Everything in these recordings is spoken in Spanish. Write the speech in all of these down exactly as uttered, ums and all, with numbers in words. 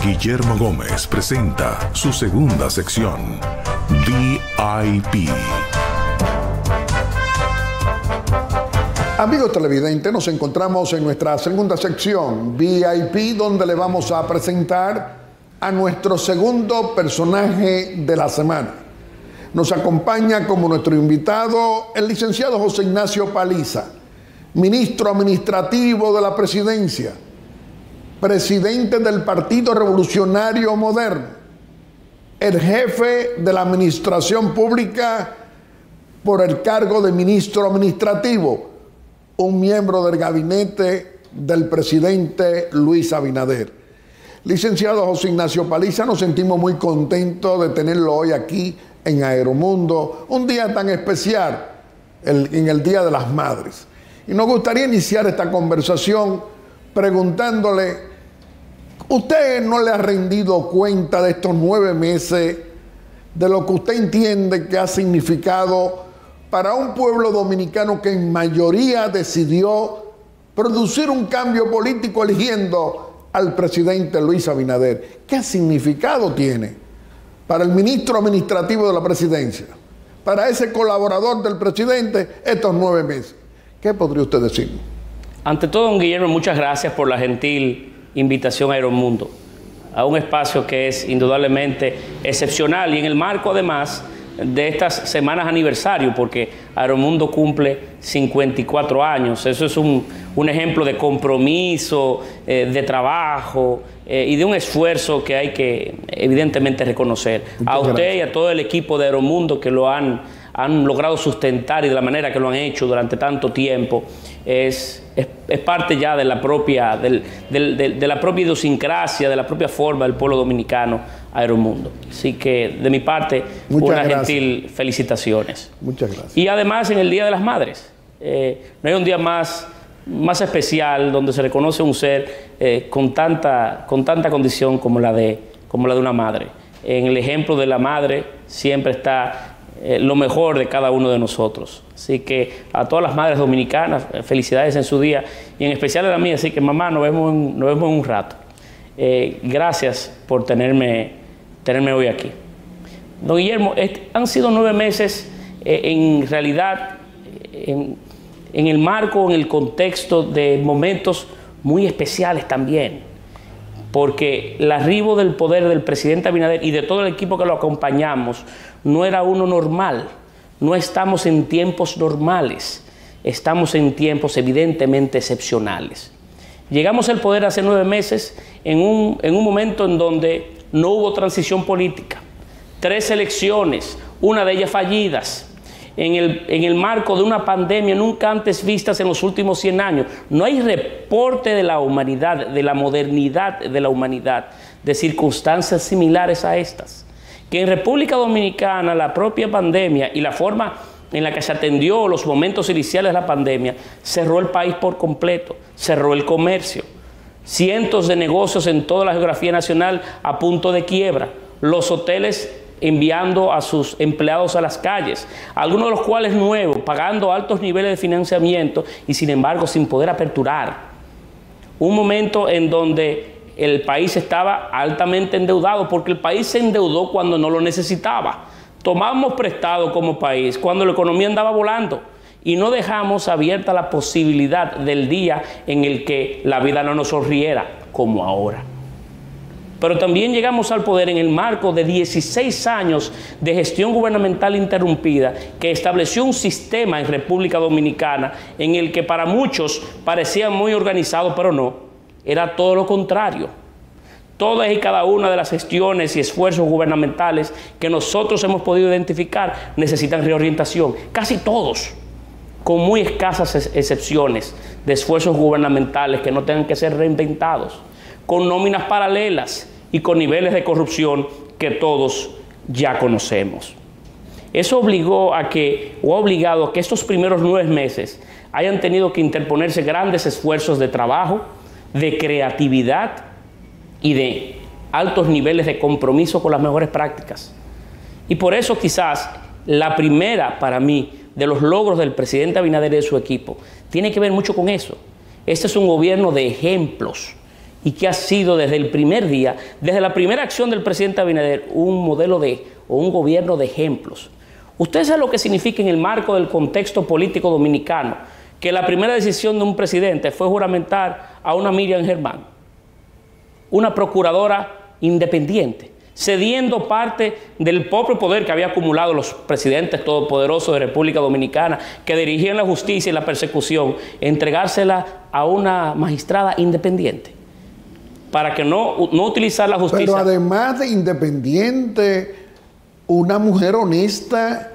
Guillermo Gómez presenta su segunda sección, V I P. Amigos televidentes, nos encontramos en nuestra segunda sección, V I P, donde le vamos a presentar a nuestro segundo personaje de la semana. Nos acompaña como nuestro invitado el licenciado José Ignacio Paliza, ministro administrativo de la Presidencia, presidente del Partido Revolucionario Moderno, el jefe de la Administración Pública por el cargo de ministro administrativo, un miembro del gabinete del presidente Luis Abinader. Licenciado José Ignacio Paliza, nos sentimos muy contentos de tenerlo hoy aquí en Aeromundo, un día tan especial, el, en el Día de las Madres. Y nos gustaría iniciar esta conversación preguntándole, ¿usted no le ha rendido cuenta de estos nueve meses de lo que usted entiende que ha significado para un pueblo dominicano que en mayoría decidió producir un cambio político eligiendo al presidente Luis Abinader? ¿Qué significado tiene para el ministro administrativo de la Presidencia, para ese colaborador del presidente, estos nueve meses? ¿Qué podría usted decir? Ante todo, don Guillermo, muchas gracias por la gentil invitación a Aeromundo, a un espacio que es indudablemente excepcional y en el marco además de estas semanas aniversario, porque Aeromundo cumple cincuenta y cuatro años. Eso es un, un ejemplo de compromiso, eh, de trabajo eh, y de un esfuerzo que hay que evidentemente reconocer. Muchas a usted gracias. Y a todo el equipo de Aeromundo que lo han, han logrado sustentar y de la manera que lo han hecho durante tanto tiempo. Es, es, es parte ya de la propia del, del, de, de la propia idiosincrasia, de la propia forma del pueblo dominicano, Aeromundo. Así que de mi parte, muchas una gracias. gentil felicitaciones. Muchas gracias. Y además en el Día de las Madres, eh, no hay un día más, más especial donde se reconoce un ser eh, con, tanta, con tanta condición como la, de, como la de una madre. En el ejemplo de la madre siempre está Eh, lo mejor de cada uno de nosotros. Así que a todas las madres dominicanas, eh, felicidades en su día, y en especial a la mía. Así que mamá, nos vemos en, nos vemos en un rato. Eh, gracias por tenerme, tenerme hoy aquí. Don Guillermo, este, han sido nueve meses eh, en realidad en, en el marco, en el contexto de momentos muy especiales también, porque el arribo del poder del presidente Abinader y de todo el equipo que lo acompañamos no era uno normal. No estamos en tiempos normales, estamos en tiempos evidentemente excepcionales. Llegamos al poder hace nueve meses en un, en un momento en donde no hubo transición política. Tres elecciones, una de ellas fallidas, en el, en el marco de una pandemia nunca antes vistas en los últimos cien años. No hay reporte de la humanidad, de la modernidad de la humanidad, de circunstancias similares a estas. Que en República Dominicana la propia pandemia y la forma en la que se atendió los momentos iniciales de la pandemia cerró el país por completo, cerró el comercio. Cientos de negocios en toda la geografía nacional a punto de quiebra. Los hoteles enviando a sus empleados a las calles, algunos de los cuales nuevos, pagando altos niveles de financiamiento y sin embargo sin poder aperturar. Un momento en donde el país estaba altamente endeudado, porque el país se endeudó cuando no lo necesitaba. Tomamos prestado como país cuando la economía andaba volando y no dejamos abierta la posibilidad del día en el que la vida no nos sonriera, como ahora. Pero también llegamos al poder en el marco de dieciséis años de gestión gubernamental interrumpida que estableció un sistema en República Dominicana en el que para muchos parecía muy organizado, pero no, era todo lo contrario. Todas y cada una de las gestiones y esfuerzos gubernamentales que nosotros hemos podido identificar necesitan reorientación, casi todos, con muy escasas ex- excepciones de esfuerzos gubernamentales que no tengan que ser reinventados, con nóminas paralelas y con niveles de corrupción que todos ya conocemos. Eso obligó a que, o ha obligado a que estos primeros nueve meses hayan tenido que interponerse grandes esfuerzos de trabajo, de creatividad y de altos niveles de compromiso con las mejores prácticas. Y por eso quizás la primera para mí de los logros del presidente Abinader y de su equipo tiene que ver mucho con eso. Este es un gobierno de ejemplos y que ha sido desde el primer día, desde la primera acción del presidente Abinader, un modelo de, o un gobierno de ejemplos. Ustedes saben lo que significa en el marco del contexto político dominicano, que la primera decisión de un presidente fue juramentar a una Miriam Germán, una procuradora independiente, cediendo parte del propio poder que había acumulado los presidentes todopoderosos de República Dominicana, que dirigían la justicia y la persecución, entregársela a una magistrada independiente, para que no, no utilizar la justicia. Pero además de independiente, una mujer honesta,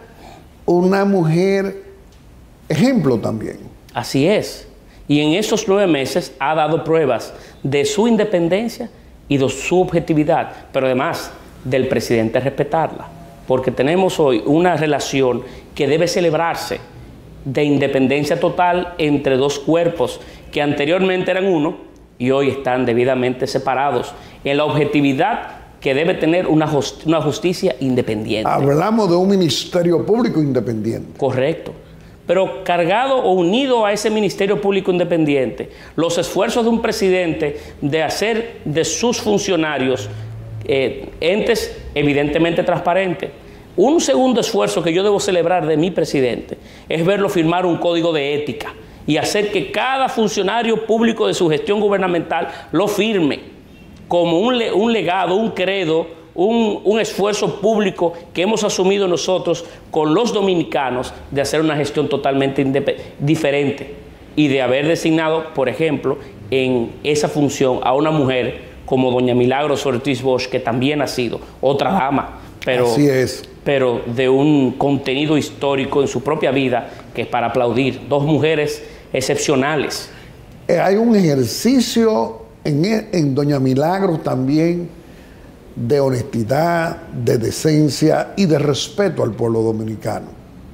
una mujer ejemplo también. Así es. Y en esos nueve meses ha dado pruebas de su independencia y de su objetividad, pero además del presidente respetarla, porque tenemos hoy una relación que debe celebrarse de independencia total entre dos cuerpos que anteriormente eran uno y hoy están debidamente separados en la objetividad que debe tener una, just- una justicia independiente. Hablamos de un ministerio público independiente. Correcto. Pero cargado o unido a ese Ministerio Público Independiente, los esfuerzos de un presidente de hacer de sus funcionarios eh, entes evidentemente transparentes. Un segundo esfuerzo que yo debo celebrar de mi presidente es verlo firmar un código de ética y hacer que cada funcionario público de su gestión gubernamental lo firme como un, le, un legado, un credo, Un, un esfuerzo público que hemos asumido nosotros con los dominicanos de hacer una gestión totalmente diferente y de haber designado, por ejemplo, en esa función a una mujer como doña Milagros Ortiz Bosch, que también ha sido otra dama, pero, Así es. pero de un contenido histórico en su propia vida que es para aplaudir. Dos mujeres excepcionales. Eh, hay un ejercicio en, en doña Milagros también de honestidad, de decencia y de respeto al pueblo dominicano.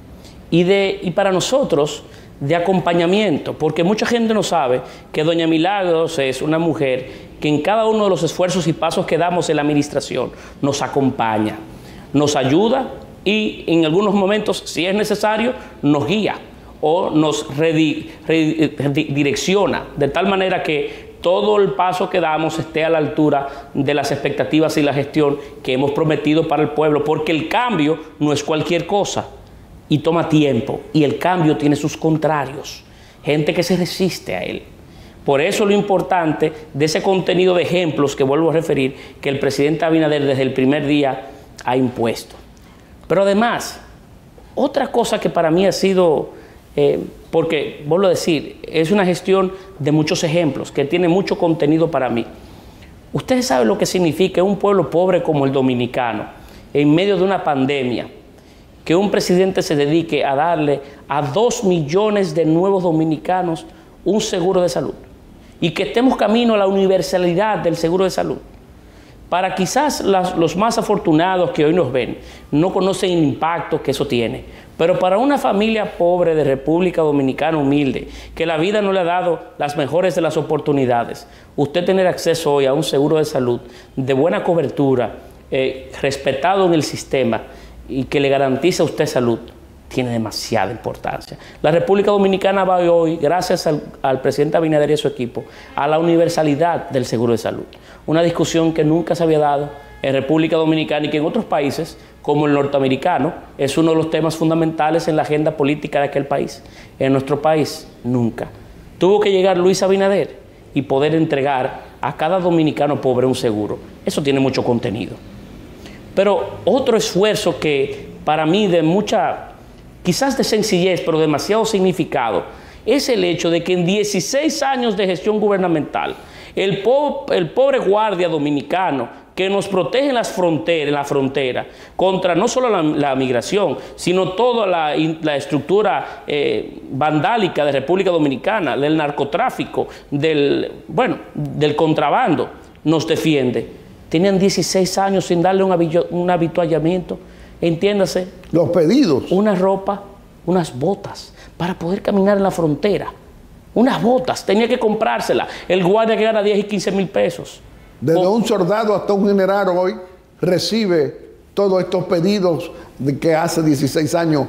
Y, de, y para nosotros, de acompañamiento, porque mucha gente no sabe que doña Milagros es una mujer que en cada uno de los esfuerzos y pasos que damos en la administración nos acompaña, nos ayuda y en algunos momentos, si es necesario, nos guía o nos redi, redi, redirecciona, de tal manera que todo el paso que damos esté a la altura de las expectativas y la gestión que hemos prometido para el pueblo, porque el cambio no es cualquier cosa y toma tiempo, y el cambio tiene sus contrarios, gente que se resiste a él. Por eso lo importante de ese contenido de ejemplos que vuelvo a referir, que el presidente Abinader desde el primer día ha impuesto. Pero además, otra cosa que para mí ha sido... Eh, porque, vuelvo a decir, es una gestión de muchos ejemplos, que tiene mucho contenido para mí. Ustedes saben lo que significa un pueblo pobre como el dominicano, en medio de una pandemia, que un presidente se dedique a darle a dos millones de nuevos dominicanos un seguro de salud, y que estemos camino a la universalidad del seguro de salud. Para quizás las, los más afortunados que hoy nos ven, no conocen el impacto que eso tiene. Pero para una familia pobre de República Dominicana humilde, que la vida no le ha dado las mejores de las oportunidades, usted tener acceso hoy a un seguro de salud de buena cobertura, eh, respetado en el sistema y que le garantice a usted salud, tiene demasiada importancia. La República Dominicana va hoy, gracias al, al presidente Abinader y a su equipo, a la universalidad del seguro de salud. Una discusión que nunca se había dado en República Dominicana y que en otros países, como el norteamericano, es uno de los temas fundamentales en la agenda política de aquel país. En nuestro país, nunca. Tuvo que llegar Luis Abinader y poder entregar a cada dominicano pobre un seguro. Eso tiene mucho contenido. Pero otro esfuerzo que para mí de mucha... quizás de sencillez, pero demasiado significado, es el hecho de que en dieciséis años de gestión gubernamental, el, po el pobre guardia dominicano que nos protege en las fronteras, en la frontera, contra no solo la, la migración, sino toda la, la estructura eh, vandálica de República Dominicana, del narcotráfico, del, bueno, del contrabando, nos defiende. Tenían dieciséis años sin darle un, un habituallamiento. Entiéndase. Los pedidos. Una ropa, unas botas, para poder caminar en la frontera. Unas botas, tenía que comprárselas. El guardia que gana diez y quince mil pesos. Desde o, un soldado hasta un general hoy recibe todos estos pedidos de que hace dieciséis años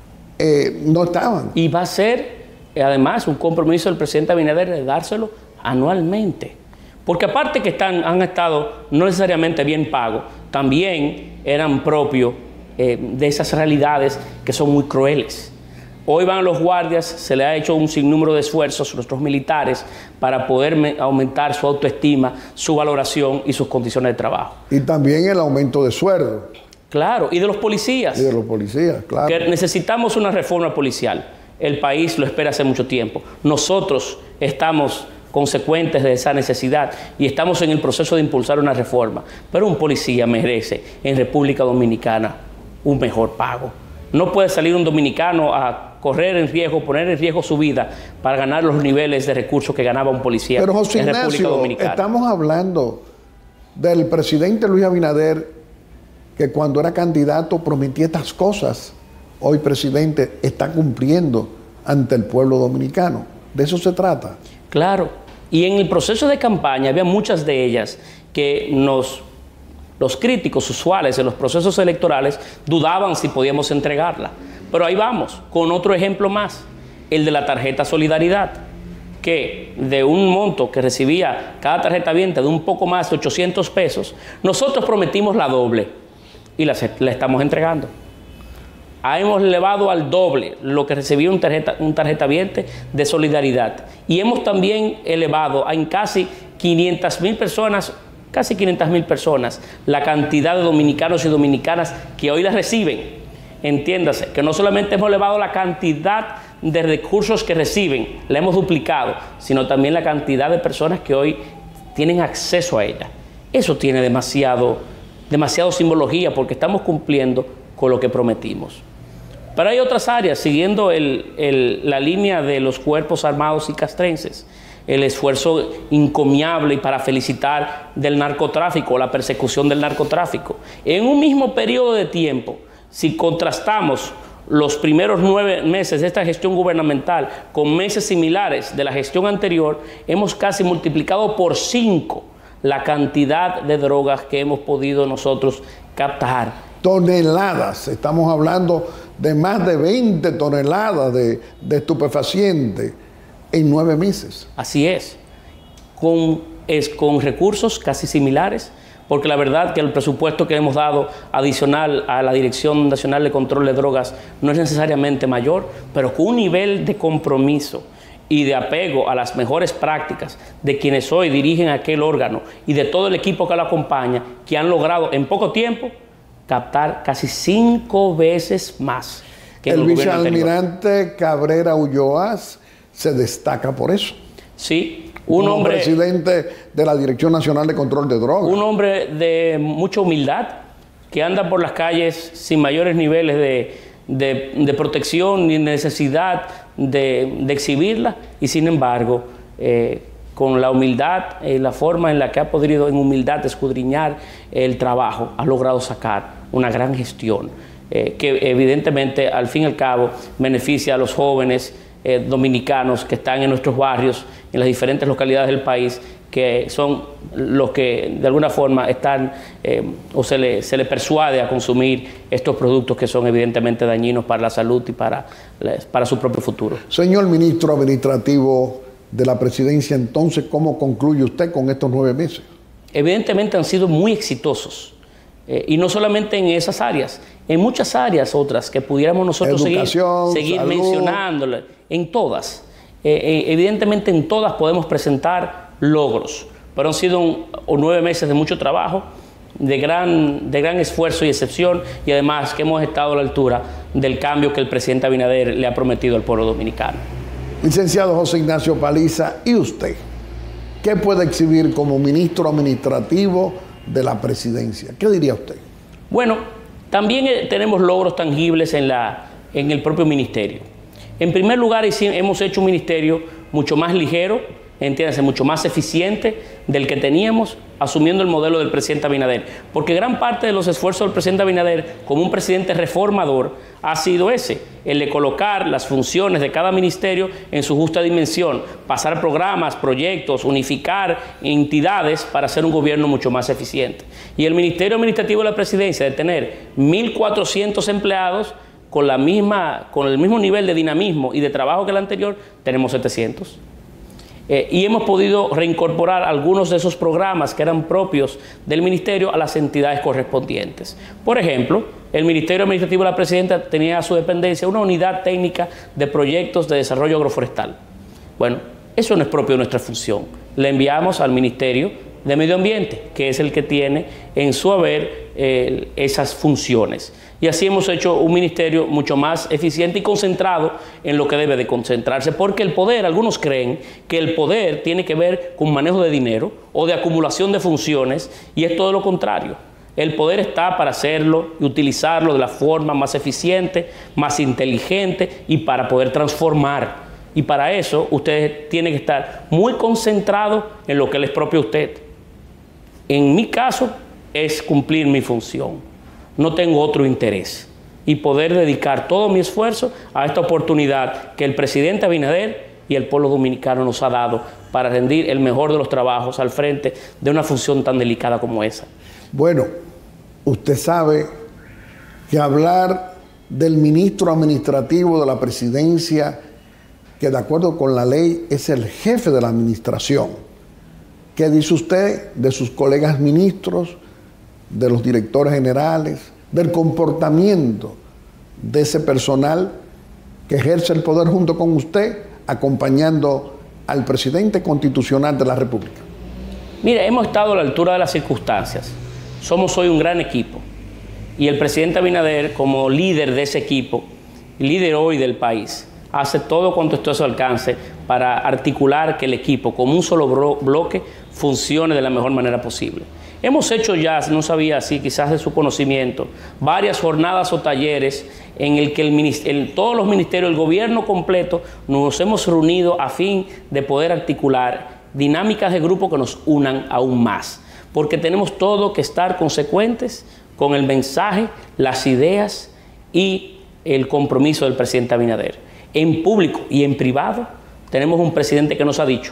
eh, no estaban. Y va a ser, además, un compromiso del presidente Abinader de dárselo anualmente. Porque aparte que están, han estado no necesariamente bien pagos, también eran propios eh, de esas realidades que son muy crueles. Hoy van los guardias, se le ha hecho un sinnúmero de esfuerzos a nuestros militares para poder aumentar su autoestima, su valoración y sus condiciones de trabajo. Y también el aumento de sueldo. Claro, y de los policías. Y de los policías, claro. Que necesitamos una reforma policial. El país lo espera hace mucho tiempo. Nosotros estamos consecuentes de esa necesidad y estamos en el proceso de impulsar una reforma. Pero un policía merece en República Dominicana un mejor pago. No puede salir un dominicano a correr en riesgo, poner en riesgo su vida para ganar los niveles de recursos que ganaba un policía Pero, José en Ignacio, República Dominicana. Estamos hablando del presidente Luis Abinader, que cuando era candidato prometía estas cosas. Hoy, presidente, está cumpliendo ante el pueblo dominicano. De eso se trata. Claro. Y en el proceso de campaña había muchas de ellas que nos... Los críticos usuales en los procesos electorales dudaban si podíamos entregarla. Pero ahí vamos, con otro ejemplo más, el de la tarjeta Solidaridad, que de un monto que recibía cada tarjeta viente de un poco más de ochocientos pesos, nosotros prometimos la doble y la, la estamos entregando. Hemos elevado al doble lo que recibía un tarjeta, un tarjeta viente de Solidaridad. Y hemos también elevado a en casi quinientas mil personas, casi quinientas mil personas, la cantidad de dominicanos y dominicanas que hoy las reciben. Entiéndase, que no solamente hemos elevado la cantidad de recursos que reciben, la hemos duplicado, sino también la cantidad de personas que hoy tienen acceso a ella. Eso tiene demasiado, demasiado simbología porque estamos cumpliendo con lo que prometimos. Pero hay otras áreas, siguiendo el, el, la línea de los cuerpos armados y castrenses, el esfuerzo encomiable y para felicitar del narcotráfico, la persecución del narcotráfico. En un mismo periodo de tiempo, si contrastamos los primeros nueve meses de esta gestión gubernamental con meses similares de la gestión anterior, hemos casi multiplicado por cinco la cantidad de drogas que hemos podido nosotros captar. Toneladas, estamos hablando de más de veinte toneladas de, de estupefacientes en nueve meses. Así es, con, es, con recursos casi similares, porque la verdad que el presupuesto que hemos dado adicional a la Dirección Nacional de Control de Drogas no es necesariamente mayor, pero con un nivel de compromiso y de apego a las mejores prácticas de quienes hoy dirigen aquel órgano y de todo el equipo que lo acompaña, que han logrado en poco tiempo captar casi cinco veces más que el, el vicealmirante Cabrera Ulloa se destaca por eso. Sí, un Como hombre... presidente de la Dirección Nacional de Control de Drogas. Un hombre de mucha humildad, que anda por las calles sin mayores niveles de, de, de protección ni necesidad de, de exhibirla, y sin embargo, eh, con la humildad y eh, la forma en la que ha podido en humildad escudriñar el trabajo, ha logrado sacar una gran gestión, eh, que evidentemente al fin y al cabo beneficia a los jóvenes eh, dominicanos que están en nuestros barrios, en las diferentes localidades del país, que son los que de alguna forma están eh, o se le, se le persuade a consumir estos productos que son evidentemente dañinos para la salud y para, para su propio futuro. Señor ministro administrativo de la presidencia, entonces, ¿cómo concluye usted con estos nueve meses? Evidentemente han sido muy exitosos. Eh, y no solamente en esas áreas, en muchas áreas otras que pudiéramos nosotros Educación, seguir, seguir salud. mencionándolas, en todas. Eh, eh, evidentemente en todas podemos presentar logros, pero han sido un, un nueve meses de mucho trabajo, de gran, de gran esfuerzo y excepción, y además que hemos estado a la altura del cambio que el presidente Abinader le ha prometido al pueblo dominicano. Licenciado José Ignacio Paliza, ¿y usted qué puede exhibir como ministro administrativo de la presidencia? ¿Qué diría usted? Bueno, también eh, tenemos logros tangibles en, la, en el propio ministerio. En primer lugar, hemos hecho un ministerio mucho más ligero, entiéndase, mucho más eficiente del que teníamos, asumiendo el modelo del presidente Abinader. Porque gran parte de los esfuerzos del presidente Abinader, como un presidente reformador, ha sido ese, el de colocar las funciones de cada ministerio en su justa dimensión, pasar programas, proyectos, unificar entidades para hacer un gobierno mucho más eficiente. Y el Ministerio Administrativo de la Presidencia, de tener mil cuatrocientos empleados, con, la misma, con el mismo nivel de dinamismo y de trabajo que el anterior, tenemos setecientos. Eh, y hemos podido reincorporar algunos de esos programas que eran propios del ministerio a las entidades correspondientes. Por ejemplo, el Ministerio Administrativo de la Presidenta tenía a su dependencia una unidad técnica de proyectos de desarrollo agroforestal. Bueno, eso no es propio de nuestra función. Le enviamos al Ministerio de Medio Ambiente, que es el que tiene en su haber eh, esas funciones. Y así hemos hecho un ministerio mucho más eficiente y concentrado en lo que debe de concentrarse, porque el poder, algunos creen que el poder tiene que ver con manejo de dinero o de acumulación de funciones, y es todo lo contrario. El poder está para hacerlo y utilizarlo de la forma más eficiente, más inteligente y para poder transformar. Y para eso usted tiene que estar muy concentrado en lo que le es propio a usted. En mi caso es cumplir mi función. No tengo otro interés. Y poder dedicar todo mi esfuerzo a esta oportunidad que el presidente Abinader y el pueblo dominicano nos ha dado para rendir el mejor de los trabajos al frente de una función tan delicada como esa. Bueno, usted sabe que hablar del ministro administrativo de la presidencia, que de acuerdo con la ley es el jefe de la administración, ¿qué dice usted de sus colegas ministros, de los directores generales, del comportamiento de ese personal que ejerce el poder junto con usted, acompañando al presidente constitucional de la República? Mire, hemos estado a la altura de las circunstancias. Somos hoy un gran equipo. Y el presidente Abinader, como líder de ese equipo, líder hoy del país, hace todo cuanto esté a su alcance para articular que el equipo, como un solo bloque, funcione de la mejor manera posible. Hemos hecho ya, no sabía así, quizás de su conocimiento, varias jornadas o talleres en el que el, el, todos los ministerios, el gobierno completo, nos hemos reunido a fin de poder articular dinámicas de grupo que nos unan aún más. Porque tenemos todo que estar consecuentes con el mensaje, las ideas y el compromiso del presidente Abinader. En público y en privado tenemos un presidente que nos ha dicho: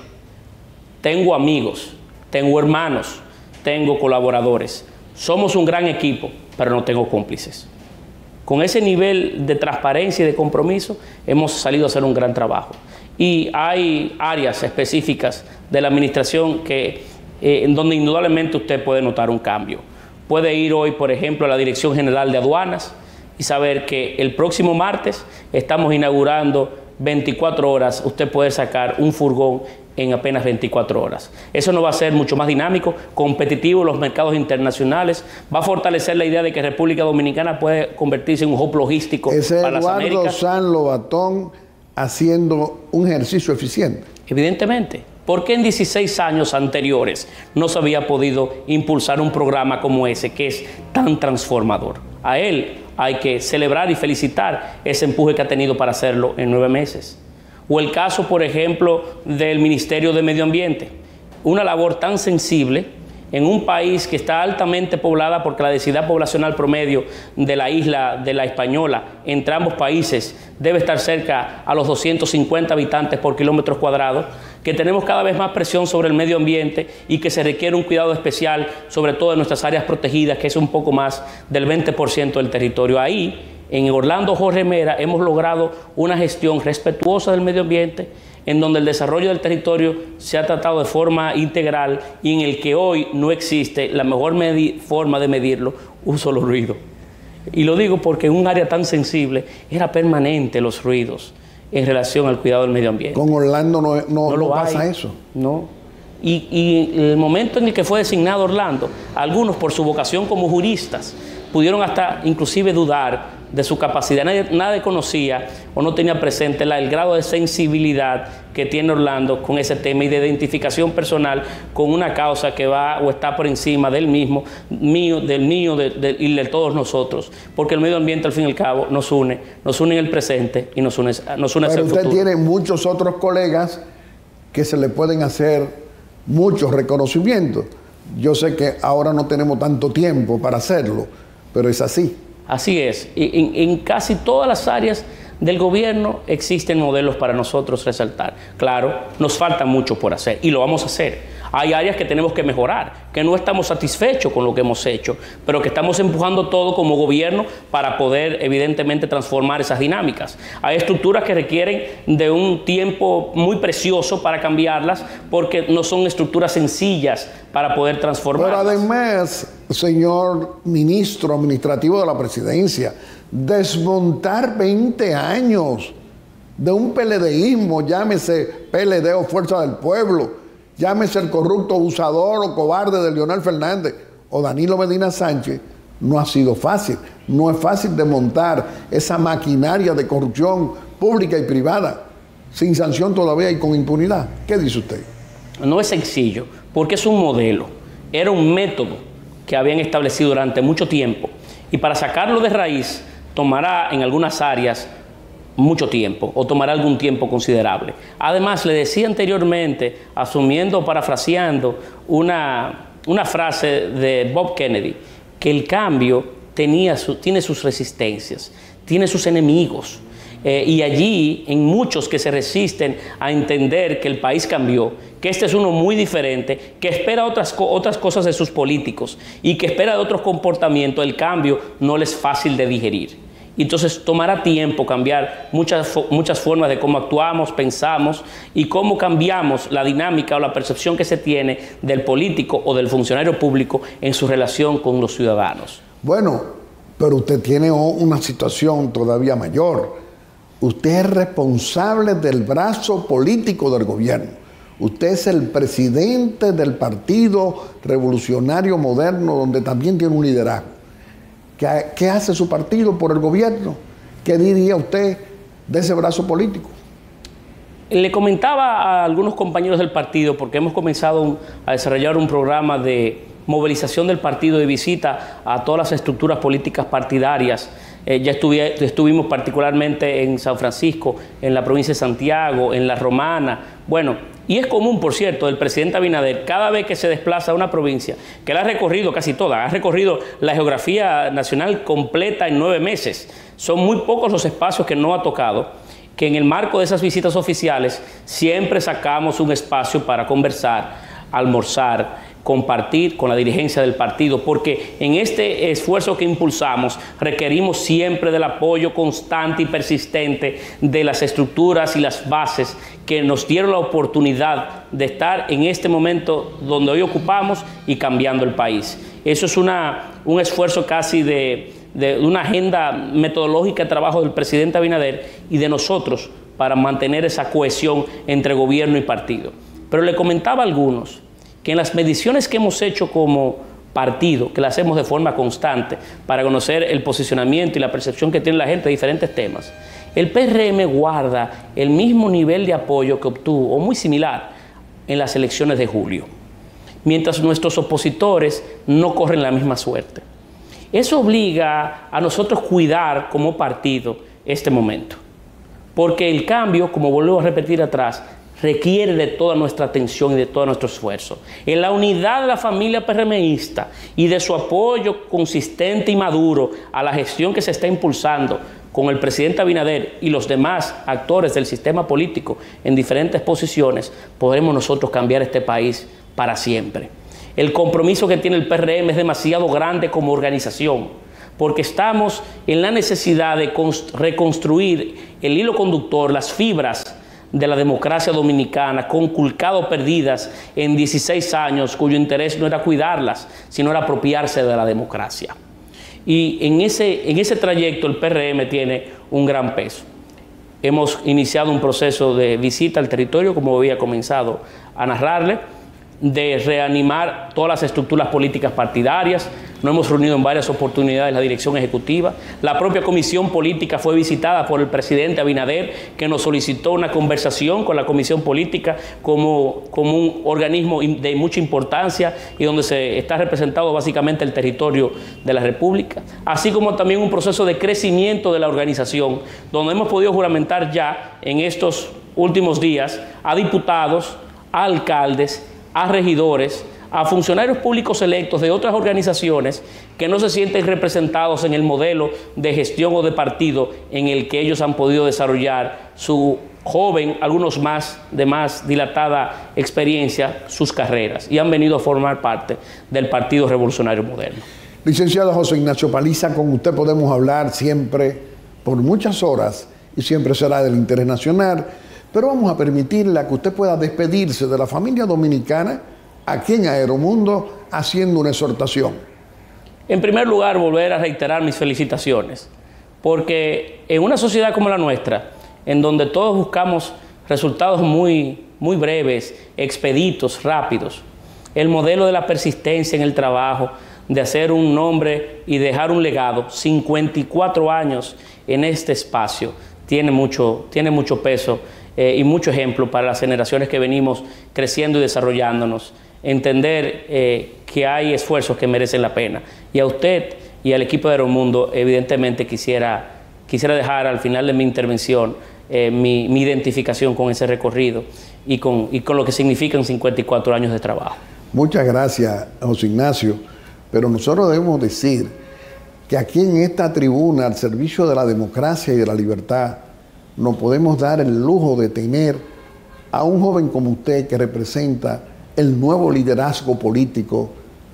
tengo amigos, tengo hermanos, tengo colaboradores, somos un gran equipo, pero no tengo cómplices. Con ese nivel de transparencia y de compromiso hemos salido a hacer un gran trabajo. Y hay áreas específicas de la administración que, eh, en donde indudablemente usted puede notar un cambio. Puede ir hoy, por ejemplo, a la Dirección General de Aduanas y saber que el próximo martes estamos inaugurando veinticuatro horas, usted puede sacar un furgón en apenas veinticuatro horas. Eso nos va a hacer mucho más dinámico, competitivo en los mercados internacionales, va a fortalecer la idea de que República Dominicana puede convertirse en un hub logístico para las Américas. Eduardo San Lobatón haciendo un ejercicio eficiente. Evidentemente. ¿Por qué en dieciséis años anteriores no se había podido impulsar un programa como ese, que es tan transformador? A él hay que celebrar y felicitar ese empuje que ha tenido para hacerlo en nueve meses. O el caso, por ejemplo, del Ministerio de Medio Ambiente. Una labor tan sensible en un país que está altamente poblada, porque la densidad poblacional promedio de la isla de La Española entre ambos países debe estar cerca a los doscientos cincuenta habitantes por kilómetros cuadrados, que tenemos cada vez más presión sobre el medio ambiente y que se requiere un cuidado especial, sobre todo en nuestras áreas protegidas, que es un poco más del veinte por ciento del territorio. Ahí, en Orlando Jorge Mera, hemos logrado una gestión respetuosa del medio ambiente, en donde el desarrollo del territorio se ha tratado de forma integral y en el que hoy no existe la mejor forma de medirlo, un solo ruido. Y lo digo porque en un área tan sensible era permanente los ruidos en relación al cuidado del medio ambiente. Con Orlando no, no, no, no pasa hay, eso. No. Y, y el momento en el que fue designado Orlando, algunos por su vocación como juristas pudieron hasta inclusive dudar de su capacidad. Nadie, nadie conocía o no tenía presente la, el grado de sensibilidad que tiene Orlando con ese tema y de identificación personal con una causa que va o está por encima del mismo, mío, del mío de, de, y de todos nosotros. Porque el medio ambiente, al fin y al cabo, nos une, nos une en el presente y nos une, nos une hacia el futuro. Pero usted tiene muchos otros colegas que se le pueden hacer muchos reconocimientos. Yo sé que ahora no tenemos tanto tiempo para hacerlo, pero es así. Así es. En, en casi todas las áreas del gobierno existen modelos para nosotros resaltar. Claro, nos falta mucho por hacer y lo vamos a hacer. Hay áreas que tenemos que mejorar, que no estamos satisfechos con lo que hemos hecho, pero que estamos empujando todo como gobierno para poder evidentemente transformar esas dinámicas. Hay estructuras que requieren de un tiempo muy precioso para cambiarlas porque no son estructuras sencillas para poder transformarlas. Pero además, señor ministro administrativo de la presidencia, desmontar veinte años de un PLDismo, llámese P L D o Fuerza del Pueblo, llámese el corrupto abusador o cobarde de Leonel Fernández o Danilo Medina Sánchez, no ha sido fácil. No es fácil desmontar esa maquinaria de corrupción pública y privada, sin sanción todavía y con impunidad. ¿Qué dice usted? No es sencillo, porque es un modelo, era un método que habían establecido durante mucho tiempo, y para sacarlo de raíz tomará en algunas áreas mucho tiempo o tomará algún tiempo considerable. Además, le decía anteriormente, asumiendo o parafraseando una, una frase de Bob Kennedy, que el cambio tenía su, tiene sus resistencias, tiene sus enemigos. Eh, y allí, en muchos que se resisten a entender que el país cambió, que este es uno muy diferente, que espera otras, otras cosas de sus políticos y que espera de otros comportamientos, el cambio no les es fácil de digerir. Y entonces tomará tiempo cambiar muchas, muchas formas de cómo actuamos, pensamos y cómo cambiamos la dinámica o la percepción que se tiene del político o del funcionario público en su relación con los ciudadanos. Bueno, pero usted tiene una situación todavía mayor. Usted es responsable del brazo político del gobierno. Usted es el presidente del Partido Revolucionario Moderno, donde también tiene un liderazgo. ¿Qué, ¿Qué hace su partido por el gobierno? ¿Qué diría usted de ese brazo político? Le comentaba a algunos compañeros del partido, porque hemos comenzado un, a desarrollar un programa de movilización del partido, de visita a todas las estructuras políticas partidarias. Eh, ya estuvi, estuvimos particularmente en San Francisco, en la provincia de Santiago, en La Romana. Bueno, y es común, por cierto, del presidente Abinader, cada vez que se desplaza a una provincia, que él ha recorrido casi toda, ha recorrido la geografía nacional completa en nueve meses. Son muy pocos los espacios que no ha tocado, que en el marco de esas visitas oficiales siempre sacamos un espacio para conversar, almorzar, compartir con la dirigencia del partido, porque en este esfuerzo que impulsamos requerimos siempre del apoyo constante y persistente de las estructuras y las bases que nos dieron la oportunidad de estar en este momento donde hoy ocupamos y cambiando el país. Eso es una, un esfuerzo casi de, de una agenda metodológica de trabajo del presidente Abinader y de nosotros para mantener esa cohesión entre gobierno y partido. Pero le comentaba a algunos que en las mediciones que hemos hecho como partido, que las hacemos de forma constante para conocer el posicionamiento y la percepción que tiene la gente de diferentes temas, el P R M guarda el mismo nivel de apoyo que obtuvo, o muy similar, en las elecciones de julio, mientras nuestros opositores no corren la misma suerte. Eso obliga a nosotros cuidar como partido este momento, porque el cambio, como vuelvo a repetir atrás, requiere de toda nuestra atención y de todo nuestro esfuerzo. En la unidad de la familia PRMista y de su apoyo consistente y maduro a la gestión que se está impulsando con el presidente Abinader y los demás actores del sistema político en diferentes posiciones, podremos nosotros cambiar este país para siempre. El compromiso que tiene el P R M es demasiado grande como organización, porque estamos en la necesidad de reconstruir el hilo conductor, las fibras de la democracia dominicana, conculcado perdidas en dieciséis años, cuyo interés no era cuidarlas, sino era apropiarse de la democracia. Y en ese, en ese trayecto el P R M tiene un gran peso. Hemos iniciado un proceso de visita al territorio, como había comenzado a narrarle, de reanimar todas las estructuras políticas partidarias. Nos hemos reunido en varias oportunidades la dirección ejecutiva. La propia comisión política fue visitada por el presidente Abinader, que nos solicitó una conversación con la comisión política como, como un organismo de mucha importancia y donde se está representado básicamente el territorio de la República, así como también un proceso de crecimiento de la organización, donde hemos podido juramentar ya en estos últimos días a diputados, a alcaldes, a regidores, a funcionarios públicos electos de otras organizaciones que no se sienten representados en el modelo de gestión o de partido en el que ellos han podido desarrollar su joven, algunos más de más dilatada experiencia, sus carreras y han venido a formar parte del Partido Revolucionario Moderno. Licenciado José Ignacio Paliza, con usted podemos hablar siempre por muchas horas y siempre será del interés nacional, pero vamos a permitirle a que usted pueda despedirse de la familia dominicana aquí en Aeromundo haciendo una exhortación. En primer lugar, volver a reiterar mis felicitaciones, porque en una sociedad como la nuestra, en donde todos buscamos resultados muy, muy breves, expeditos, rápidos, el modelo de la persistencia en el trabajo, de hacer un nombre y dejar un legado, cincuenta y cuatro años en este espacio, tiene mucho, tiene mucho peso eh, y mucho ejemplo para las generaciones que venimos creciendo y desarrollándonos. Entender eh, que hay esfuerzos que merecen la pena. Y a usted y al equipo de Aeromundo, evidentemente quisiera, quisiera dejar al final de mi intervención eh, mi, mi identificación con ese recorrido y con, y con lo que significan cincuenta y cuatro años de trabajo. Muchas gracias, José Ignacio. Pero nosotros debemos decir que aquí en esta tribuna, al servicio de la democracia y de la libertad, nos podemos dar el lujo de tener a un joven como usted que representa el nuevo liderazgo político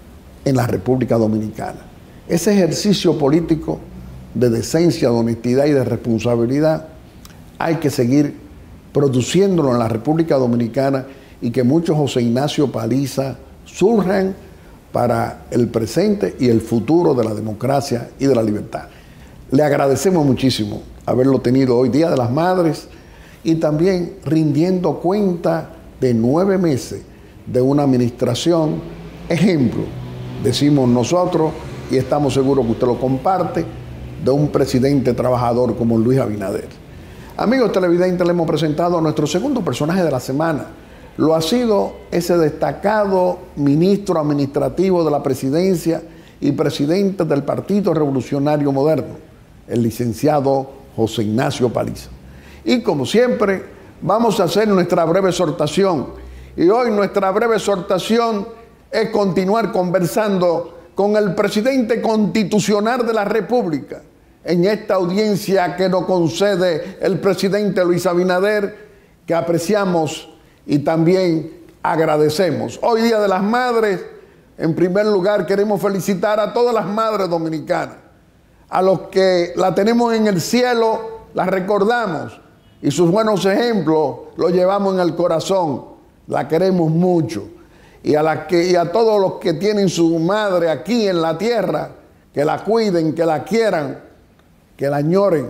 en la República Dominicana. Ese ejercicio político de decencia, de honestidad y de responsabilidad hay que seguir produciéndolo en la República Dominicana y que muchos José Ignacio Paliza surjan para el presente y el futuro de la democracia y de la libertad. Le agradecemos muchísimo haberlo tenido hoy, Día de las Madres, y también rindiendo cuenta de nueve meses de una administración ejemplo, decimos nosotros, y estamos seguros que usted lo comparte, de un presidente trabajador como Luis Abinader. Amigos televidentes, le hemos presentado a nuestro segundo personaje de la semana. Lo ha sido ese destacado ministro administrativo de la presidencia y presidente del Partido Revolucionario Moderno, el licenciado José Ignacio Paliza. Y como siempre, vamos a hacer nuestra breve exhortación. Y hoy nuestra breve exhortación es continuar conversando con el presidente constitucional de la República en esta audiencia que nos concede el presidente Luis Abinader, que apreciamos y también agradecemos. Hoy, Día de las Madres, en primer lugar queremos felicitar a todas las madres dominicanas. A los que la tenemos en el cielo, las recordamos y sus buenos ejemplos los llevamos en el corazón. La queremos mucho. Y a, la que, y a todos los que tienen su madre aquí en la tierra, que la cuiden, que la quieran, que la añoren,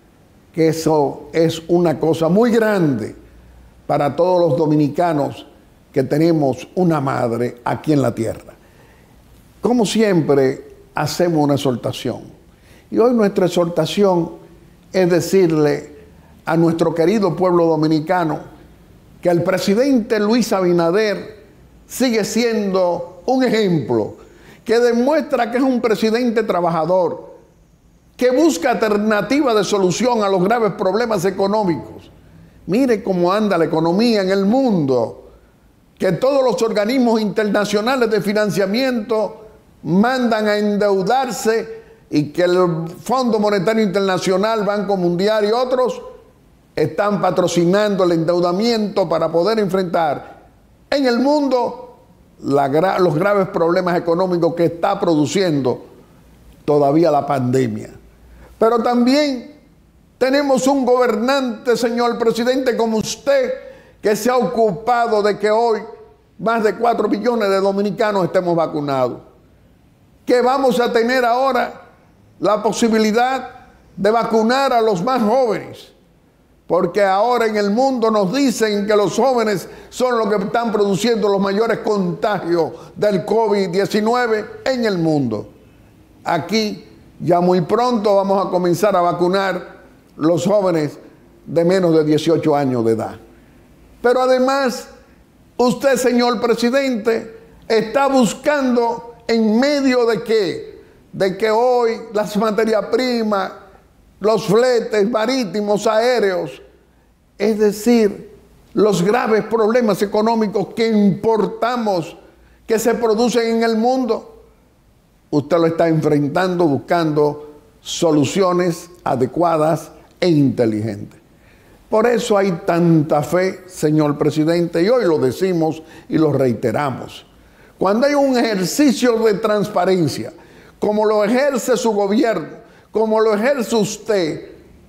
que eso es una cosa muy grande para todos los dominicanos que tenemos una madre aquí en la tierra. Como siempre, hacemos una exhortación. Y hoy nuestra exhortación es decirle a nuestro querido pueblo dominicano que el presidente Luis Abinader sigue siendo un ejemplo que demuestra que es un presidente trabajador, que busca alternativas de solución a los graves problemas económicos. Mire cómo anda la economía en el mundo, que todos los organismos internacionales de financiamiento mandan a endeudarse y que el Fondo Monetario Internacional, Banco Mundial y otros están patrocinando el endeudamiento para poder enfrentar en el mundo la gra- los graves problemas económicos que está produciendo todavía la pandemia. Pero también tenemos un gobernante, señor presidente, como usted, que se ha ocupado de que hoy más de cuatro millones de dominicanos estemos vacunados. Que vamos a tener ahora la posibilidad de vacunar a los más jóvenes. Porque ahora en el mundo nos dicen que los jóvenes son los que están produciendo los mayores contagios del COVID diecinueve en el mundo. Aquí ya muy pronto vamos a comenzar a vacunar los jóvenes de menos de dieciocho años de edad. Pero además, usted, señor presidente, está buscando en medio de qué, de que hoy las materias primas, los fletes marítimos, aéreos, es decir, los graves problemas económicos que importamos, que se producen en el mundo, usted lo está enfrentando buscando soluciones adecuadas e inteligentes. Por eso hay tanta fe, señor presidente, y hoy lo decimos y lo reiteramos. Cuando hay un ejercicio de transparencia, como lo ejerce su gobierno, como lo ejerce usted,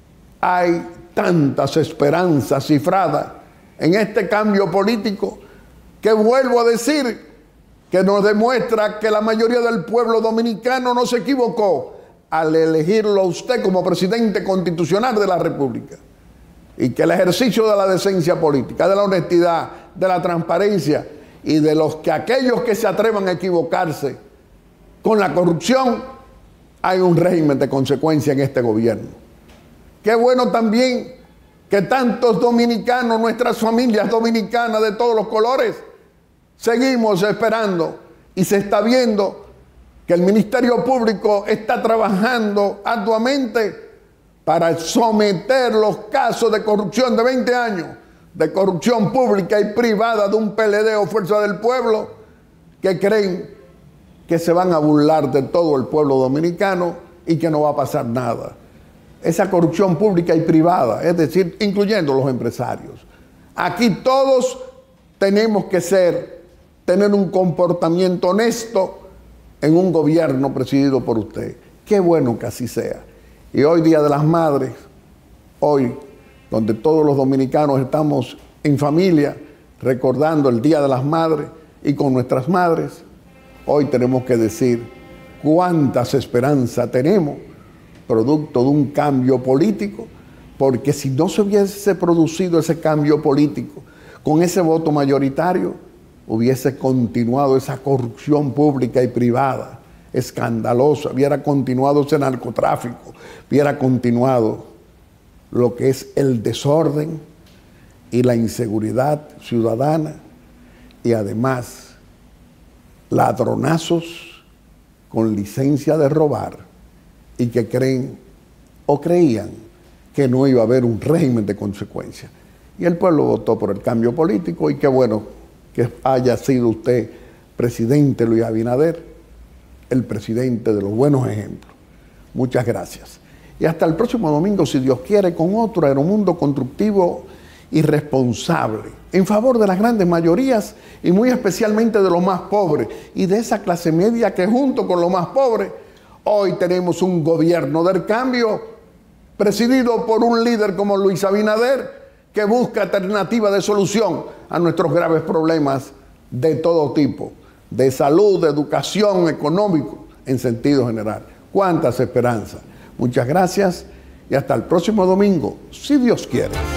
hay tantas esperanzas cifradas en este cambio político que vuelvo a decir que nos demuestra que la mayoría del pueblo dominicano no se equivocó al elegirlo a usted como presidente constitucional de la República, y que el ejercicio de la decencia política, de la honestidad, de la transparencia y de los que aquellos que se atrevan a equivocarse con la corrupción, hay un régimen de consecuencia en este gobierno. Qué bueno también que tantos dominicanos, nuestras familias dominicanas de todos los colores, seguimos esperando y se está viendo que el Ministerio Público está trabajando arduamente para someter los casos de corrupción de veinte años, de corrupción pública y privada de un P L D o Fuerza del Pueblo, que creen que se van a burlar de todo el pueblo dominicano y que no va a pasar nada. Esa corrupción pública y privada, es decir, incluyendo los empresarios. Aquí todos tenemos que ser, tener un comportamiento honesto en un gobierno presidido por usted. Qué bueno que así sea. Y hoy, Día de las Madres, hoy, donde todos los dominicanos estamos en familia, recordando el Día de las Madres y con nuestras madres, hoy tenemos que decir cuántas esperanzas tenemos, producto de un cambio político, porque si no se hubiese producido ese cambio político, con ese voto mayoritario, hubiese continuado esa corrupción pública y privada, escandalosa, hubiera continuado ese narcotráfico, hubiera continuado lo que es el desorden y la inseguridad ciudadana, y además ladronazos con licencia de robar y que creen o creían que no iba a haber un régimen de consecuencia. Y el pueblo votó por el cambio político, y qué bueno que haya sido usted, presidente Luis Abinader, el presidente de los buenos ejemplos. Muchas gracias. Y hasta el próximo domingo, si Dios quiere, con otro Aeromundo constructivo y responsable, en favor de las grandes mayorías y muy especialmente de los más pobres y de esa clase media que junto con los más pobres, hoy tenemos un gobierno del cambio presidido por un líder como Luis Abinader, que busca alternativas de solución a nuestros graves problemas de todo tipo, de salud, de educación, económico, en sentido general. ¡Cuántas esperanzas! Muchas gracias y hasta el próximo domingo, si Dios quiere.